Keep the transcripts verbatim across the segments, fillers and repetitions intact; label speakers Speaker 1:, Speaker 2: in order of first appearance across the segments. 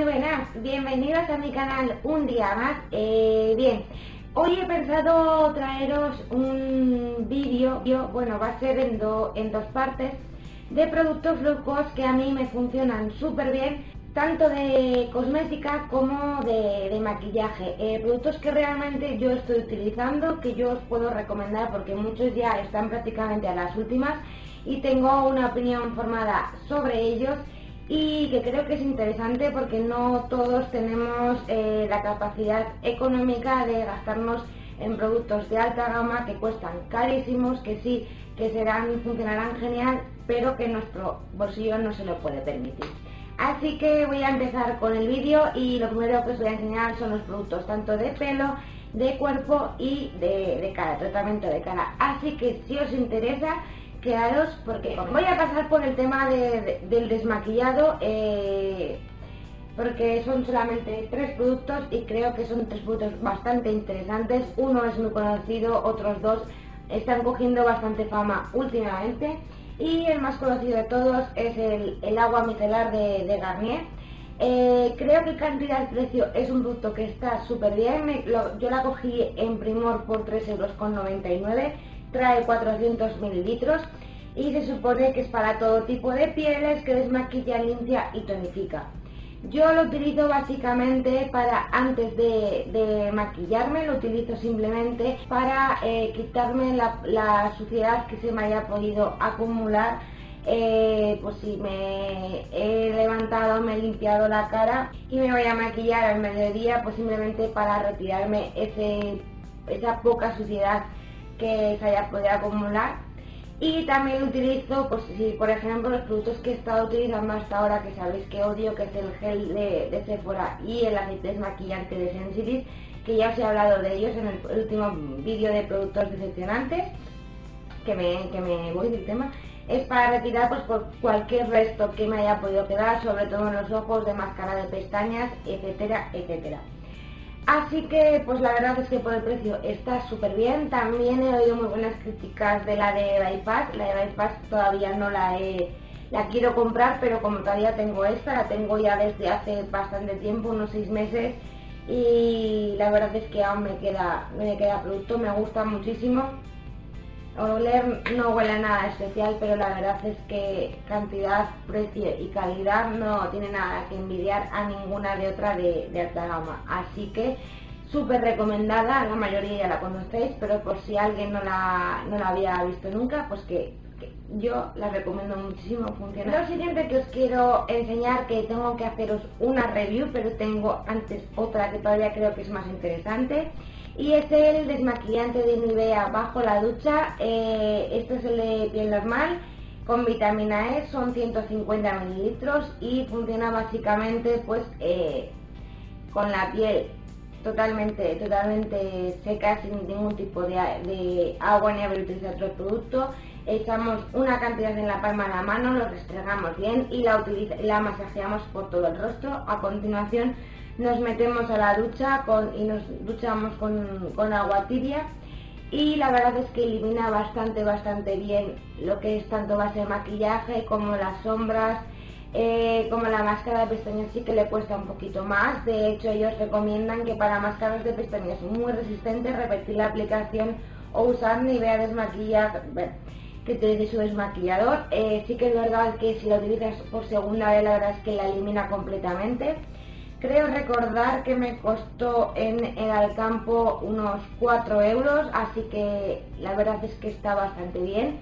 Speaker 1: buenas, bienvenidos a mi canal un día más. Eh, bien, hoy he pensado traeros un vídeo, bueno, va a ser en, do, en dos partes, de productos low cost que a mí me funcionan súper bien, tanto de cosmética como de, de maquillaje. Eh, productos que realmente yo estoy utilizando, que yo os puedo recomendar porque muchos ya están prácticamente a las últimas y tengo una opinión formada sobre ellos. Y que creo que es interesante porque no todos tenemos eh, la capacidad económica de gastarnos en productos de alta gama que cuestan carísimos, que sí, que serán, funcionarán genial, pero que nuestro bolsillo no se lo puede permitir. Así que voy a empezar con el vídeo y lo primero que os voy a enseñar son los productos tanto de pelo, de cuerpo y de, de cara, tratamiento de cara. Así que si os interesa, quedaros porque voy a pasar por el tema de, de, del desmaquillado, eh, porque son solamente tres productos y creo que son tres productos bastante interesantes. Uno es muy conocido, otros dos están cogiendo bastante fama últimamente y el más conocido de todos es el, el agua micelar de, de Garnier. Eh, creo que calidad-precio es un producto que está súper bien. Me, lo, yo la cogí en Primor por tres euros con noventa y nueve. Trae cuatrocientos mililitros y se supone que es para todo tipo de pieles, que desmaquilla, limpia y tonifica. Yo lo utilizo básicamente para, antes de, de maquillarme, lo utilizo simplemente para eh, quitarme la, la suciedad que se me haya podido acumular. Eh, pues si me he levantado, me he limpiado la cara y me voy a maquillar al mediodía, pues simplemente para retirarme ese, esa poca suciedad que se haya podido acumular. Y también utilizo, pues si por ejemplo los productos que he estado utilizando hasta ahora, que sabéis que odio, que es el gel de, de Sephora y el aceite desmaquillante de Sensitive, que ya os he hablado de ellos en el último vídeo de productos decepcionantes, que me, que me voy del tema. Es para retirar pues por cualquier resto que me haya podido quedar, sobre todo en los ojos, de máscara de pestañas, etcétera, etcétera. Así que pues la verdad es que por el precio está súper bien. También he oído muy buenas críticas de la de Bypass. La de Bypass todavía no la he, la quiero comprar, pero como todavía tengo esta, la tengo ya desde hace bastante tiempo, unos seis meses, y la verdad es que aún me queda, me queda producto, me gusta muchísimo. Oler no huele a nada especial, pero la verdad es que cantidad, precio y calidad no tiene nada que envidiar a ninguna de otra de, de alta gama. Así que súper recomendada, la mayoría ya la conocéis, pero por si alguien no la, no la había visto nunca, pues que, que yo la recomiendo muchísimo, funciona. Lo siguiente que os quiero enseñar, que tengo que haceros una review, pero tengo antes otra que todavía creo que es más interesante. Y es el desmaquillante de Nivea bajo la ducha. Eh, este es el de piel normal con vitamina E, son ciento cincuenta mililitros y funciona básicamente pues eh, con la piel totalmente totalmente seca, sin ningún tipo de, de agua ni haber utilizado otro producto. Echamos una cantidad en la palma de la mano, lo restregamos bien y la, utiliza, la masajeamos por todo el rostro. A continuación nos metemos a la ducha con, y nos duchamos con, con agua tibia, y la verdad es que elimina bastante bastante bien lo que es tanto base de maquillaje como las sombras, eh, como la máscara de pestañas sí que le cuesta un poquito más. De hecho ellos recomiendan que para máscaras de pestañas muy resistentes repetir la aplicación o usar Nivea desmaquilla, que te dice su desmaquillador. Eh, sí que es verdad que si lo utilizas por segunda vez la verdad es que la elimina completamente. Creo recordar que me costó en el Alcampo unos cuatro euros, así que la verdad es que está bastante bien.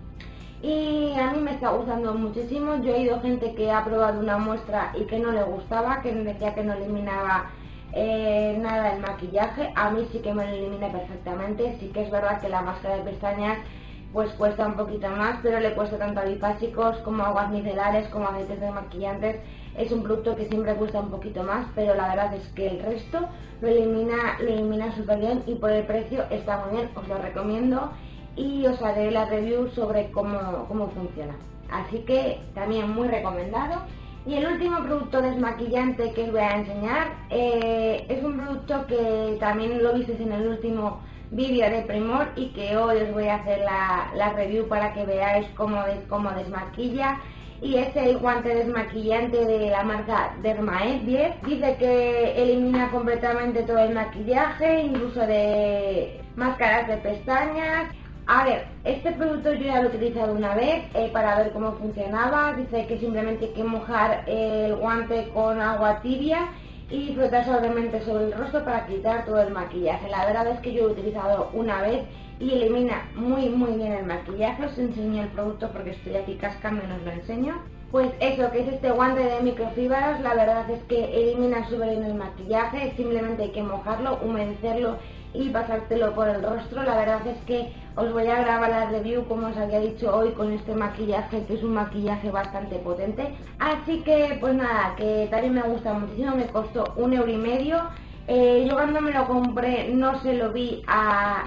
Speaker 1: Y a mí me está gustando muchísimo. Yo he oído gente que ha probado una muestra y que no le gustaba, que decía que no eliminaba eh, nada el maquillaje. A mí sí que me lo elimina perfectamente. Sí que es verdad que la máscara de pestañas pues cuesta un poquito más, pero le cuesta tanto a bifásicos como aguas micelares como aceites desmaquillantes. Es un producto que siempre cuesta un poquito más, pero la verdad es que el resto lo elimina, lo elimina súper bien y por el precio está muy bien. Os lo recomiendo y os haré la review sobre cómo, cómo funciona. Así que también muy recomendado. Y el último producto desmaquillante que os voy a enseñar eh, es un producto que también lo visteis en el último vídeo de Primor y que hoy os voy a hacer la, la review para que veáis cómo, des, cómo desmaquilla y es el guante desmaquillante de la marca Dermaed diez. Dice que elimina completamente todo el maquillaje, incluso de máscaras de pestañas. A ver, este producto yo ya lo he utilizado una vez eh, para ver cómo funcionaba. Dice que simplemente hay que mojar el guante con agua tibia y frotar suavemente sobre el rostro para quitar todo el maquillaje. La verdad es que yo lo he utilizado una vez y elimina muy muy bien el maquillaje. Os enseño el producto porque estoy aquí cascando y os lo enseño. Pues eso, que es este guante de microfibras, la verdad es que elimina súper bien el maquillaje. Simplemente hay que mojarlo, humedecerlo y pasártelo por el rostro. La verdad es que os voy a grabar la review, como os había dicho hoy, con este maquillaje, que es un maquillaje bastante potente. Así que pues nada, que también me gusta muchísimo, me costó un euro y medio. Eh, yo cuando me lo compré no se lo vi a,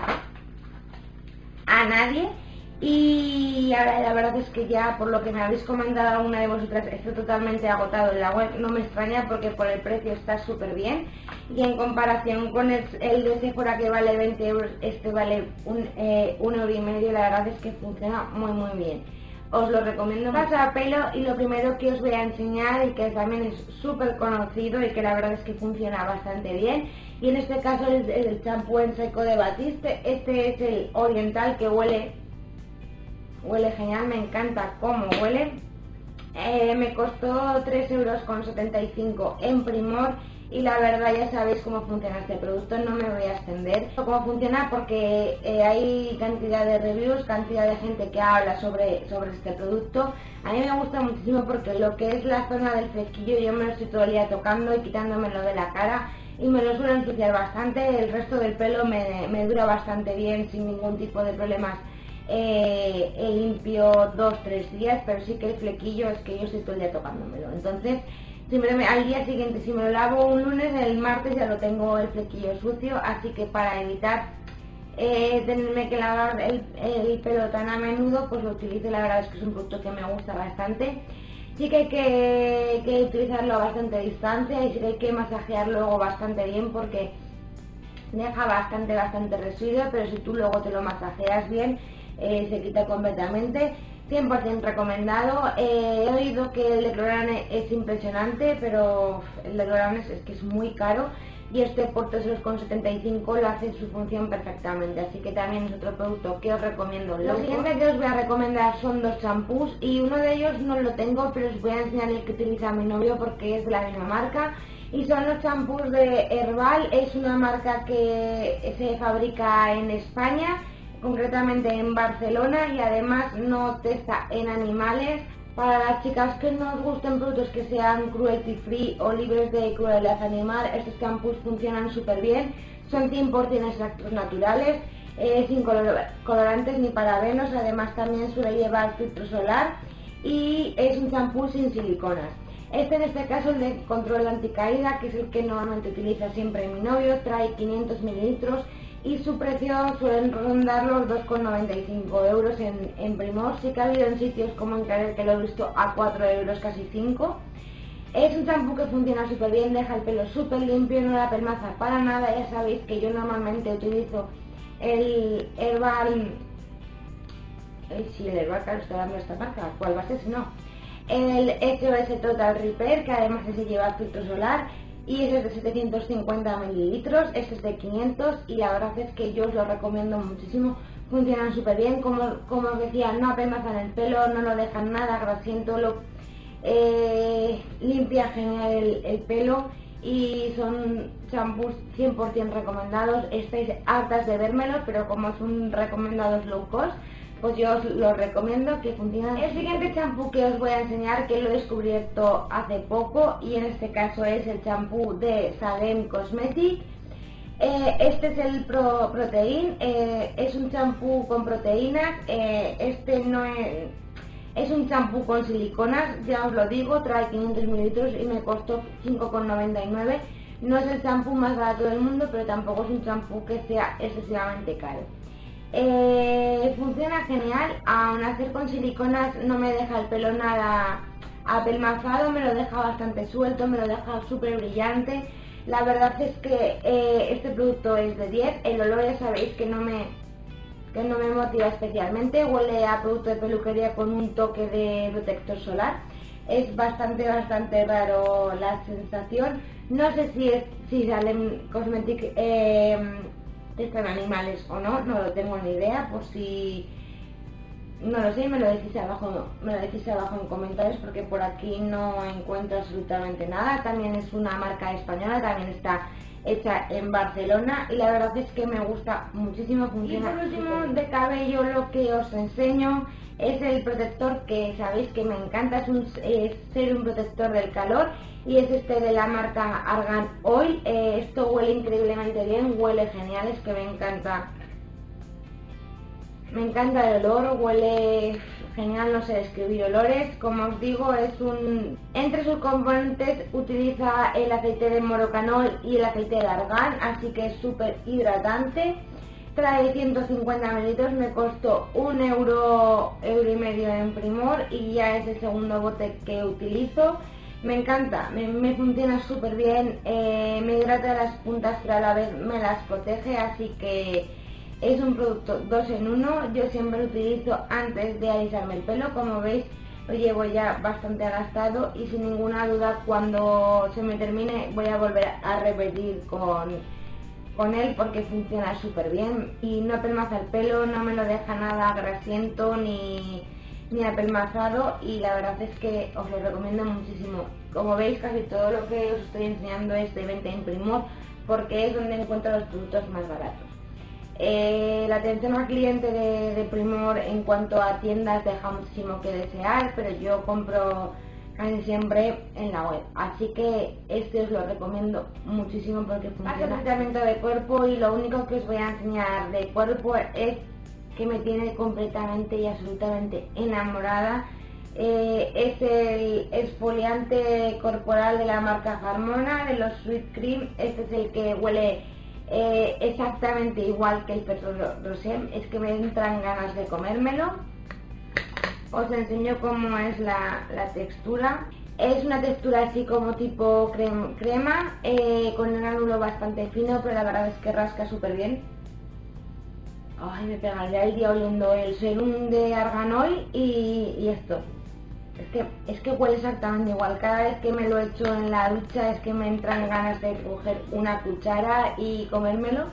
Speaker 1: a nadie. Y ahora la verdad es que ya, por lo que me habéis comentado alguna de vosotras, está totalmente agotado en la web. No me extraña porque por el precio está súper bien. Y en comparación con el, el de Sephora, que vale veinte euros, este vale un, eh, un euro y medio. La verdad es que funciona muy muy bien. Os lo recomiendo. Paso a pelo, y lo primero que os voy a enseñar, y que también es súper conocido y que la verdad es que funciona bastante bien, y en este caso es el champú en seco de Batiste. Este es el oriental, que huele Huele genial, me encanta cómo huele. Eh, me costó tres euros con setenta y cinco en Primor, y la verdad ya sabéis cómo funciona este producto, no me voy a extender. Cómo funciona porque eh, hay cantidad de reviews, cantidad de gente que habla sobre, sobre este producto. A mí me gusta muchísimo porque lo que es la zona del flequillo yo me lo estoy todo el día tocando y quitándomelo de la cara, y me lo suelo ensuciar bastante. El resto del pelo me, me dura bastante bien sin ningún tipo de problemas. Eh, eh, limpio dos tres días, pero sí que el flequillo es que yo estoy todo el día tocándomelo. Entonces siempre me, al día siguiente, si me lo lavo un lunes, el martes ya lo tengo el flequillo sucio. Así que para evitar eh, tenerme que lavar el, el pelo tan a menudo, pues lo utilizo. La verdad es que es un producto que me gusta bastante. Sí que hay que, que utilizarlo a bastante distancia, y sí que hay que masajear luego bastante bien porque deja bastante bastante residuo, pero si tú luego te lo masajeas bien, Eh, se quita completamente. Cien por cien recomendado. Eh, he oído que el de Clorane es impresionante, pero el de Clorane es, es que es muy caro, y este por tres euros con setenta y cinco lo hace su función perfectamente, así que también es otro producto que os recomiendo. Lo siguiente que os voy a recomendar son dos champús, y uno de ellos no lo tengo, pero os voy a enseñar el que utiliza mi novio porque es de la misma marca, y son los champús de Herbal. Es una marca que se fabrica en España, concretamente en Barcelona, y además no testa en animales. Para las chicas que no os gusten productos que sean cruelty free o libres de crueldad animal, estos champús funcionan súper bien. Son cien por cien extractos naturales, eh, sin color colorantes ni parabenos. Además también suele llevar filtro solar, y es un champú sin siliconas. Este, en este caso, el de control anticaída, que es el que normalmente utiliza siempre mi novio, trae quinientos mililitros, y su precio suelen rondar los dos con noventa y cinco euros en, en Primor. Sí que ha habido en sitios como en Carel, que lo he visto a cuatro euros, casi cinco. Es un champú que funciona súper bien, deja el pelo súper limpio, no la pelmaza para nada. Ya sabéis que yo normalmente utilizo el Herbal, eh, sí, el Herbal, claro, estoy dando esta marca, ¿cuál va a ser si no? El S O S Total Repair, que además se lleva filtro solar, y ese es de setecientos cincuenta mililitros, este es de quinientos, y la verdad es que yo os lo recomiendo muchísimo. Funcionan súper bien, como, como os decía, no apelmazan el pelo, no lo dejan nada grasiento, lo, eh, limpia genial el, el pelo, y son champús cien por cien recomendados. Estáis hartas de vérmelos, pero como es un recomendados low cost, pues yo os lo recomiendo, que funciona. El siguiente champú que os voy a enseñar, que lo he descubierto hace poco, y en este caso es el champú de Salem Cosmetic. Eh, este es el Pro Protein, eh, es un champú con proteínas. Eh, este no es, es un champú con siliconas, ya os lo digo, trae quinientos mililitros y me costó cinco con noventa y nueve. No es el champú más barato del mundo, pero tampoco es un champú que sea excesivamente caro. Eh, funciona genial, aun hacer con siliconas no me deja el pelo nada apelmazado, me lo deja bastante suelto, me lo deja súper brillante. La verdad es que eh, este producto es de diez, el olor ya sabéis que no me, que no me motiva especialmente. Huele a producto de peluquería con un toque de protector solar. Es bastante, bastante raro la sensación. No sé si es si salen cosméticos eh, testan animales o no, no lo tengo ni idea. Por si no lo sé, me lo decís abajo, me lo decís abajo en comentarios, porque por aquí no encuentro absolutamente nada. También es una marca española, también está hecha en Barcelona y la verdad es que me gusta muchísimo, funciona. Y por último, de cabello, lo que os enseño es el protector que sabéis que me encanta, es un es serum protector del calor y es este de la marca Argan Oil. Eh, esto huele increíblemente bien, huele genial, es que me encanta. Me encanta el olor, huele genial, no sé describir olores. Como os digo, es un entre sus componentes utiliza el aceite de morocanol y el aceite de argán, así que es súper hidratante. Trae ciento cincuenta mililitros, me costó un euro, euro y medio en Primor y ya es el segundo bote que utilizo. Me encanta, me, me funciona súper bien, eh, me hidrata las puntas pero a la vez me las protege, así que es un producto dos en uno. Yo siempre lo utilizo antes de alisarme el pelo, como veis lo llevo ya bastante gastado y sin ninguna duda cuando se me termine voy a volver a repetir con, con él porque funciona súper bien y no apelmaza el pelo, no me lo deja nada grasiento ni, ni apelmazado y la verdad es que os lo recomiendo muchísimo. Como veis casi todo lo que os estoy enseñando es de venta en Primor porque es donde encuentro los productos más baratos. Eh, la atención al cliente de, de Primor en cuanto a tiendas deja muchísimo que desear, pero yo compro casi siempre en la web, así que este os lo recomiendo muchísimo porque funciona. Tratamiento de cuerpo y lo único que os voy a enseñar de cuerpo es que me tiene completamente y absolutamente enamorada. Eh, es el exfoliante corporal de la marca Harmona, de los Sweet Cream. Este es el que huele Eh, exactamente igual que el Petróleo Rosé, es que me entran ganas de comérmelo. Os enseño cómo es la, la textura. Es una textura así como tipo crema, crema eh, con un ángulo bastante fino, pero la verdad es que rasca súper bien. Ay, me pegaría el día oliendo el serum de Argan Oil y, y esto. Es que, es que huele exactamente igual. Cada vez que me lo echo en la ducha es que me entran ganas de coger una cuchara y comérmelo.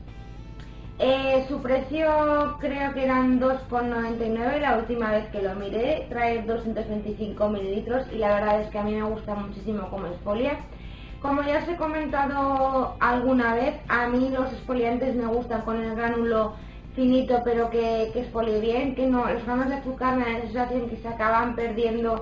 Speaker 1: Eh, su precio creo que eran dos con noventa y nueve la última vez que lo miré. Trae doscientos veinticinco mililitros y la verdad es que a mí me gusta muchísimo como exfolia. Como ya os he comentado alguna vez, a mí los exfoliantes me gustan con el gránulo finito pero que, que exfolie bien, que no, los granos de azúcar me da la sensación que se acaban perdiendo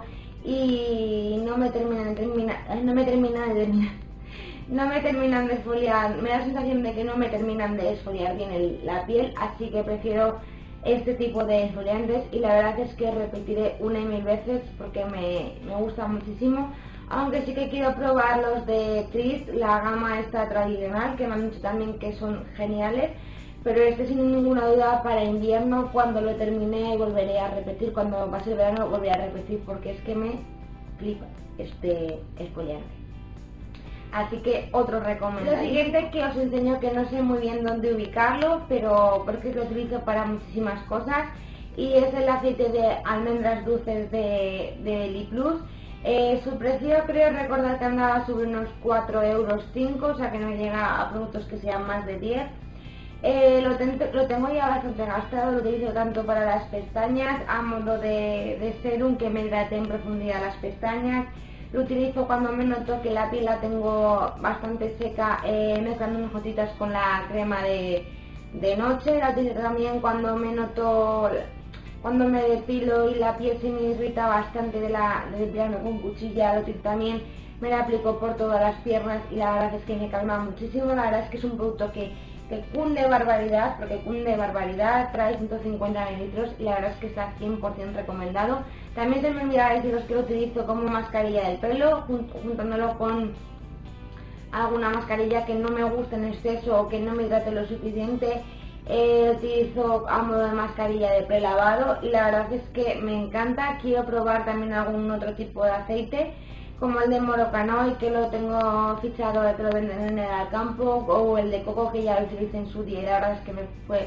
Speaker 1: y no me terminan de terminar, no me terminan de terminar, no me terminan de exfoliar, me da la sensación de que no me terminan de exfoliar bien el, la piel, así que prefiero este tipo de exfoliantes y la verdad es que repetiré una y mil veces porque me, me gusta muchísimo. Aunque sí que quiero probar los de Tris, la gama esta tradicional, que me han dicho también que son geniales. Pero este sin ninguna duda para invierno, cuando lo termine volveré a repetir, cuando pase el verano volveré a repetir porque es que me flipa este exfoliante. Así que otro recomendado. Lo siguiente que os enseño, que no sé muy bien dónde ubicarlo, pero porque lo utilizo para muchísimas cosas, y es el aceite de almendras dulces de, de Liplus. Eh, su precio creo recordar que andaba sobre unos cuatro euros cinco, o sea que no llega a productos que sean más de diez. Eh, lo, tento, lo tengo ya bastante gastado, lo utilizo tanto para las pestañas a modo de, de serum que me hidrate en profundidad las pestañas. Lo utilizo cuando me noto que la piel la tengo bastante seca, eh, mezclando unas gotitas con la crema de, de noche. La utilizo también cuando me noto, cuando me depilo y la piel se me irrita bastante de, la, de depilarme con cuchilla. Lo utilizo también, me la aplico por todas las piernas y la verdad es que me calma muchísimo. La verdad es que es un producto que que cunde barbaridad, porque cunde barbaridad, trae ciento cincuenta mililitros y la verdad es que está cien por cien recomendado. También se me olvidaba deciros que lo utilizo como mascarilla del pelo, juntándolo con alguna mascarilla que no me guste en exceso o que no me hidrate lo suficiente. Eh, utilizo a modo de mascarilla de prelavado y la verdad es que me encanta. Quiero probar también algún otro tipo de aceite, como el de Morocanol, que lo tengo fichado de que lo venden en el Alcampo, o el de coco que ya lo utilicé en su día y la verdad es que me fue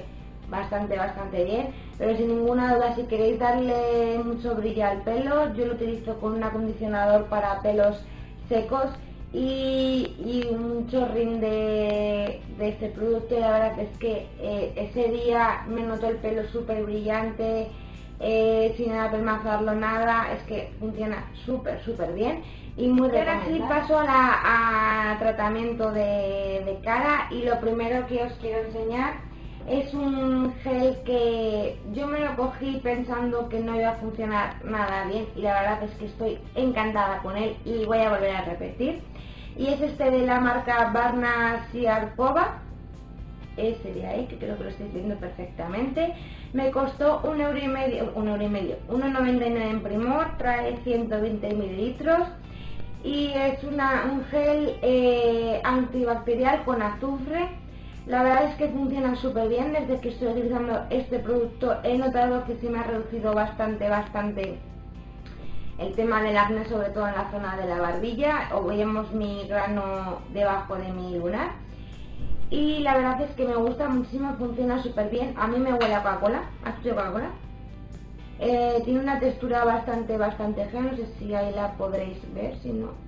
Speaker 1: bastante, bastante bien, pero sin ninguna duda, si queréis darle mucho brillo al pelo, yo lo utilizo con un acondicionador para pelos secos y, y un chorrín de, de este producto, y la verdad es que eh, ese día me noto el pelo súper brillante, eh, sin apelmazarlo nada, es que funciona súper, súper bien y muy recomendable. Ahora sí paso a, la, a tratamiento de, de cara, y lo primero que os quiero enseñar es un gel que yo me lo cogí pensando que no iba a funcionar nada bien, y la verdad es que estoy encantada con él y voy a volver a repetir. Y es este de la marca Varna Siarkova, ese de ahí, que creo que lo estáis viendo perfectamente. Me costó un euro y medio, un euro y medio, uno noventa y nueve en Primor, trae ciento veinte mililitros y es una, un gel eh, antibacterial con azufre. La verdad es que funciona súper bien. Desde que estoy utilizando este producto he notado que se me ha reducido bastante, bastante el tema del acné, sobre todo en la zona de la barbilla, o vemos mi grano debajo de mi lunar. Y la verdad es que me gusta muchísimo, funciona súper bien. A mí me huele a Coca-Cola, a chuche de Coca-Cola. Eh, tiene una textura bastante, bastante fea, no sé si ahí la podréis ver, si no...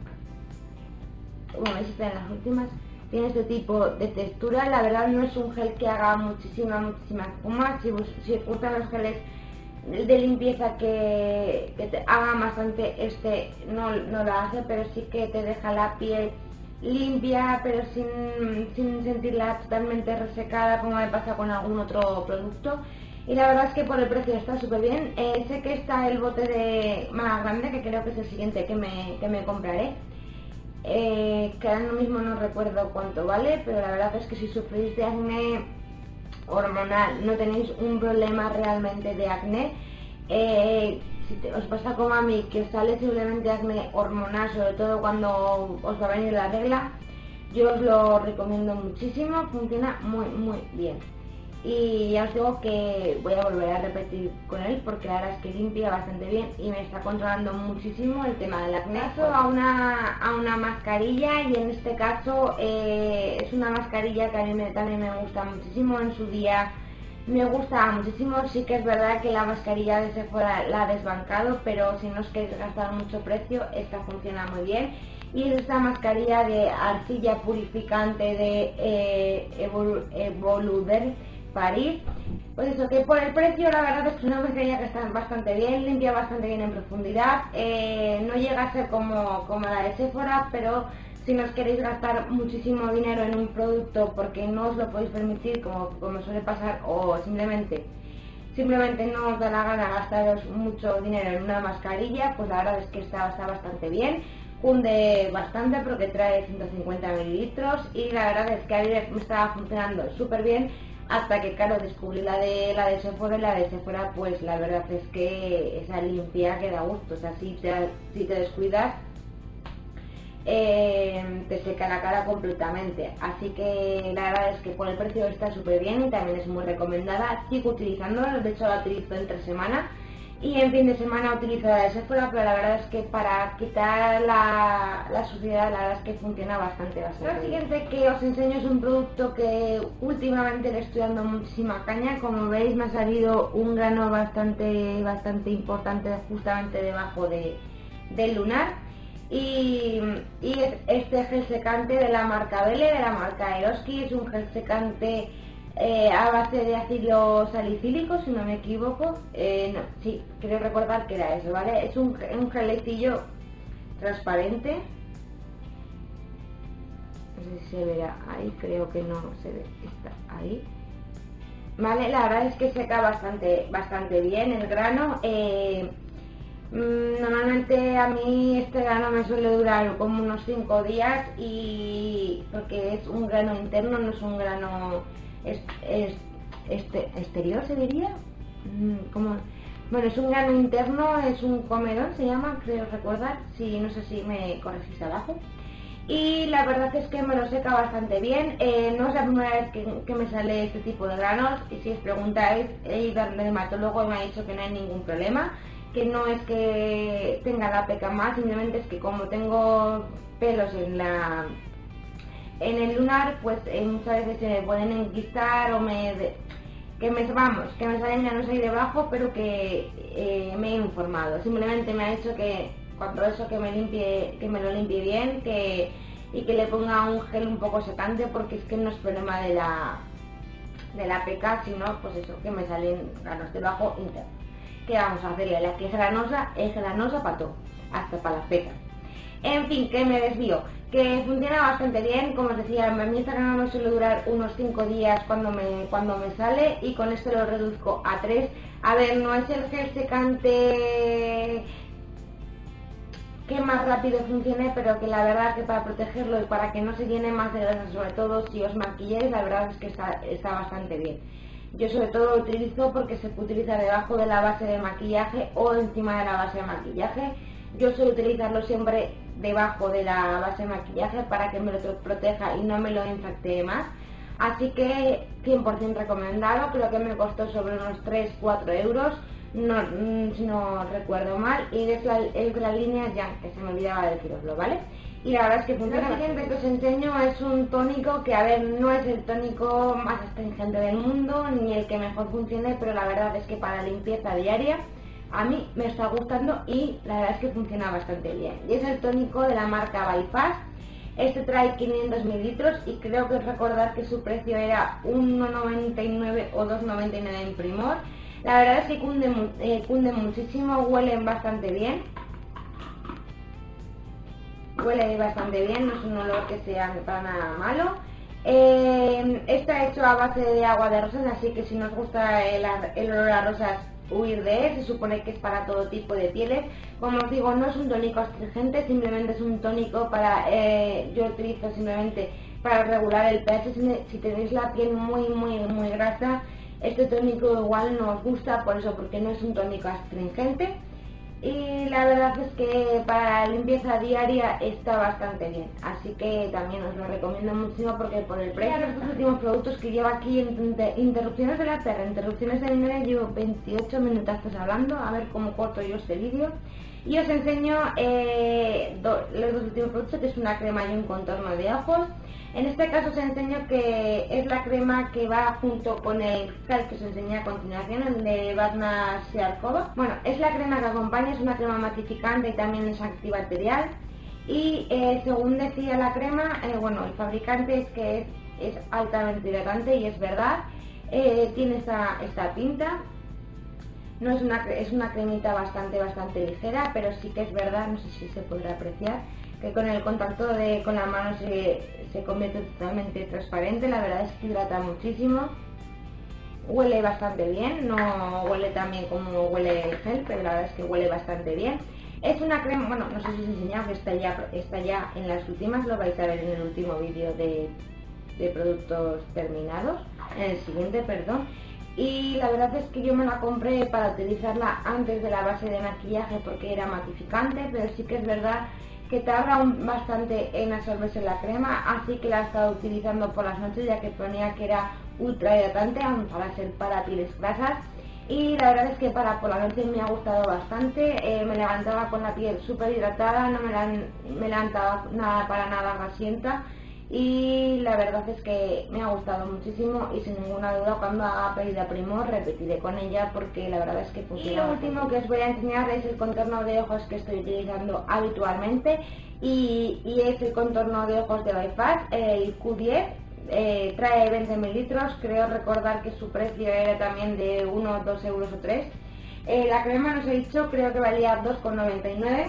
Speaker 1: Bueno, si está en las últimas. Tiene este tipo de textura, la verdad no es un gel que haga muchísima, muchísima espuma. Si, si os gustan los geles de limpieza que, que te hagan bastante, este no, no lo hace, pero sí que te deja la piel limpia, pero sin, sin sentirla totalmente resecada como me pasa con algún otro producto. Y la verdad es que por el precio está súper bien. Eh, sé que está el bote de más grande, que creo que es el siguiente que me, que me compraré. Eh, que ahora mismo no recuerdo cuánto vale, pero la verdad es que si sufrís de acné hormonal, no tenéis un problema realmente de acné, eh, si te, os pasa como a mí, que os sale simplemente acné hormonal, sobre todo cuando os va a venir la regla, yo os lo recomiendo muchísimo, funciona muy muy bien. Y ya os digo que voy a volver a repetir con él porque la verdad es que limpia bastante bien y me está controlando muchísimo el tema del acné. Paso a una, a una mascarilla, y en este caso eh, es una mascarilla que a mí me, también me gusta muchísimo. En su día me gusta muchísimo. Sí que es verdad que la mascarilla de Sephora la ha desbancado, pero si no os queréis gastar mucho precio, esta funciona muy bien. Y es esta mascarilla de arcilla purificante de eh, Evol Evoluder París. Pues eso, que por el precio la verdad es que es una mascarilla que está bastante bien, limpia bastante bien en profundidad, eh, no llega a ser como, como la de Sephora, pero si no os queréis gastar muchísimo dinero en un producto porque no os lo podéis permitir, como, como suele pasar, o simplemente simplemente no os da la gana gastaros mucho dinero en una mascarilla, pues la verdad es que esta está bastante bien, cunde bastante porque trae ciento cincuenta mililitros, y la verdad es que a mí me estaba funcionando súper bien, hasta que claro descubrí la de la de Sephora, y la de Sephora pues la verdad es que esa limpia que da gusto. O sea, si te, si te descuidas eh, te seca la cara completamente, así que la verdad es que por el precio está súper bien y también es muy recomendada. Sigo utilizándola, de hecho la utilizo entre semana, y en fin de semana utilizo la de Sephora, pero la verdad es que para quitar la, la suciedad, la verdad es que funciona bastante, bastante. Lo siguiente que os enseño es un producto que últimamente le estoy dando muchísima caña. Como veis, me ha salido un grano bastante, bastante importante justamente debajo de, del lunar. Y, y es este gel secante de la marca Belle, de la marca Eroski. Es un gel secante Eh, a base de ácido salicílico, si no me equivoco. Eh, no, sí, creo recordar que era eso, ¿vale? Es un, un gelecillo transparente. No sé si se verá ahí, creo que no se ve, está ahí. Vale, la verdad es que seca bastante, bastante bien el grano. Eh, Normalmente a mí este grano me suele durar como unos cinco días, y porque es un grano interno, no es un grano es, es, este, exterior, se diría. Como, bueno, es un grano interno, es un comedón, se llama, creo recordar, si no sé si me corregís abajo. Y la verdad es que me lo seca bastante bien. Eh, no es la primera vez que, que me sale este tipo de granos, y si os preguntáis, he ido al dermatólogo y me ha dicho que no hay ningún problema, que no es que tenga la peca más, simplemente es que como tengo pelos en la en el lunar, pues eh, muchas veces se me pueden enquistar o me de, que me, vamos, que me salen granos ahí debajo, pero que eh, me he informado. Simplemente me ha dicho que cuando eso que me limpie, que me lo limpie bien, que y que le ponga un gel un poco secante, porque es que no es problema de la de la peca, sino pues eso, que me salen granos debajo internos. ¿Qué vamos a hacer? La que es granosa, es granosa para todo, hasta para las pecas. En fin, que me desvío, que funciona bastante bien. Como os decía, a mí esta crema me suele durar unos cinco días cuando me, cuando me sale, y con esto lo reduzco a tres. A ver, no es el gel secante que más rápido funcione, pero que la verdad que para protegerlo y para que no se llene más de grasa, sobre todo si os maquilláis, la verdad es que está, está bastante bien. Yo sobre todo lo utilizo porque se puede utilizar debajo de la base de maquillaje o encima de la base de maquillaje. Yo suelo utilizarlo siempre debajo de la base de maquillaje para que me lo proteja y no me lo infecte más. Así que cien por cien recomendado. Creo que me costó sobre unos tres a cuatro euros, no, si no recuerdo mal, y es la, es la línea Yang, que se me olvidaba deciroslo, ¿vale? Y la verdad es que funciona. Lo siguiente que os enseño es un tónico que, a ver, no es el tónico más astringente del mundo ni el que mejor funcione, pero la verdad es que para limpieza diaria a mí me está gustando y la verdad es que funciona bastante bien. Y es el tónico de la marca Bypass. Este trae quinientos mililitros y creo que recordar que su precio era uno noventa y nueve o dos noventa y nueve en Primor. La verdad es que cunde, eh, cunde muchísimo, huelen bastante bien. Huele bastante bien, no es un olor que sea para nada malo. Eh, está hecho a base de agua de rosas, así que si nos gusta el, el olor a rosas, huir de él. Se supone que es para todo tipo de pieles. Como os digo, no es un tónico astringente, simplemente es un tónico para, eh, yo lo utilizo simplemente para regular el pH. Si, si tenéis la piel muy muy muy grasa, este tónico igual no os gusta, por eso, porque no es un tónico astringente. Y la verdad es que para limpieza diaria está bastante bien, así que también os lo recomiendo muchísimo porque por el precio. De los últimos productos que llevo aquí en interrupciones de la perra, interrupciones de dinero, llevo veintiocho minutazos hablando, a ver cómo corto yo este vídeo. Y os enseño eh, do, los dos últimos productos, que es una crema y un contorno de ojos. En este caso os enseño que es la crema que va junto con el gel que os enseñé a continuación, el de Batna Searcova. Bueno, es la crema que acompaña, es una crema matificante y también es antibacterial. Y eh, según decía la crema, eh, bueno, el fabricante es que es, es altamente hidratante, y es verdad, eh, tiene esta, esta pinta. No es una, es una cremita bastante bastante ligera, pero sí que es verdad, no sé si se podrá apreciar, que con el contacto de, con la mano se, se convierte totalmente transparente. La verdad es que hidrata muchísimo, huele bastante bien, no huele tan bien como huele el gel, pero la verdad es que huele bastante bien. Es una crema, bueno, no sé si os he enseñado que está ya, está ya en las últimas, lo vais a ver en el último vídeo de, de productos terminados, en el siguiente, perdón. Y la verdad es que yo me la compré para utilizarla antes de la base de maquillaje porque era matificante, pero sí que es verdad que tarda un, bastante en absorberse la crema, así que la he estado utilizando por las noches, ya que ponía que era ultra hidratante, aunque para ser para pieles grasas. Y la verdad es que para por la noche me ha gustado bastante. Eh, me levantaba con la piel súper hidratada, no me, la, me levantaba nada para nada grasienta. Y la verdad es que me ha gustado muchísimo, y sin ninguna duda cuando haga pedida Primor repetiré con ella porque la verdad es que funciona. Y lo último que os voy a enseñar es el contorno de ojos que estoy utilizando habitualmente, y, y es el contorno de ojos de Bypass, el Q diez. Eh, trae veinte mililitros, creo recordar que su precio era también de uno, dos euros o tres. Eh, la crema, no os he dicho, creo que valía dos con noventa y nueve.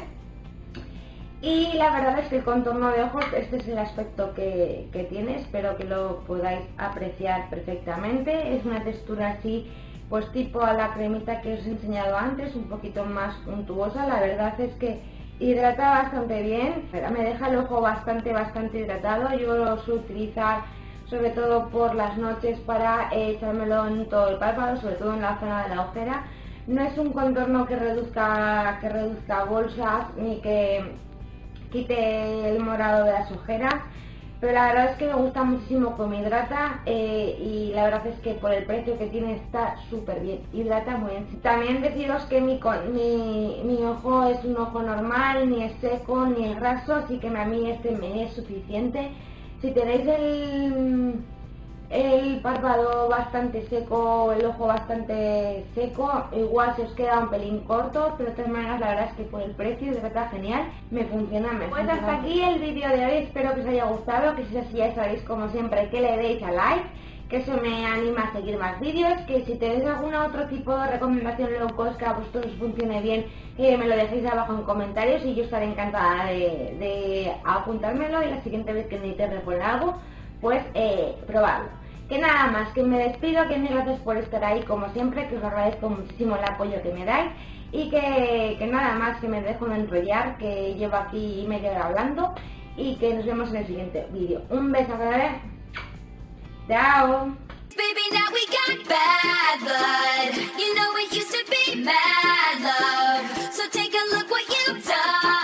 Speaker 1: Y la verdad es que el contorno de ojos, este es el aspecto que, que tiene, espero que lo podáis apreciar perfectamente. Es una textura así, pues tipo a la cremita que os he enseñado antes, un poquito más untuosa. La verdad es que hidrata bastante bien, me deja el ojo bastante, bastante hidratado. Yo lo suelo utilizar sobre todo por las noches para eh, echármelo en todo el párpado, sobre todo en la zona de la ojera. No es un contorno que reduzca, que reduzca bolsas ni que quite el morado de las ojeras, pero la verdad es que me gusta muchísimo cómo hidrata, eh, y la verdad es que por el precio que tiene está súper bien, hidrata muy bien. También deciros que mi, mi, mi ojo es un ojo normal, ni es seco ni es graso, así que a mí este me es suficiente. Si tenéis el, el párpado bastante seco, el ojo bastante seco, igual se os queda un pelín corto, pero de todas maneras la verdad es que por el precio de verdad genial, me funciona, me Pues hasta aquí el vídeo de hoy, espero que os haya gustado, que si es así ya sabéis como siempre que le deis a like, que eso me anima a seguir más vídeos, que si tenéis algún otro tipo de recomendación low cost que a vosotros os funcione bien, eh, me lo dejéis abajo en comentarios y yo estaré encantada de, de apuntármelo y la siguiente vez que necesitéis reponer algo, pues eh, probarlo. Que nada más, que me despido, que mil gracias por estar ahí como siempre, que os agradezco muchísimo el apoyo que me dais y que, que nada más, que me dejo de enrollar, que llevo aquí media hora hablando y que nos vemos en el siguiente vídeo. Un beso, ¿vale? Chao.
Speaker 2: Baby, now we got bad blood. You know it used to be mad love. So take a look what you've done.